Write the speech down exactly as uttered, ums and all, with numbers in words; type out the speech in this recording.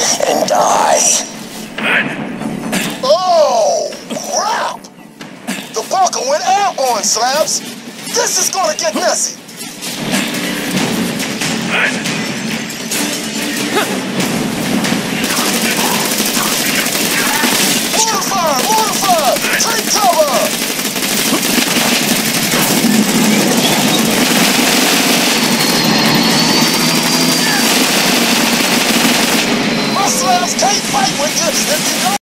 and die. Oh, crap! The bunker went airborne, Slabs. This is gonna get messy. Mortar fire! Mortar fire! Take cover! My Slabs can't fight with you if you don't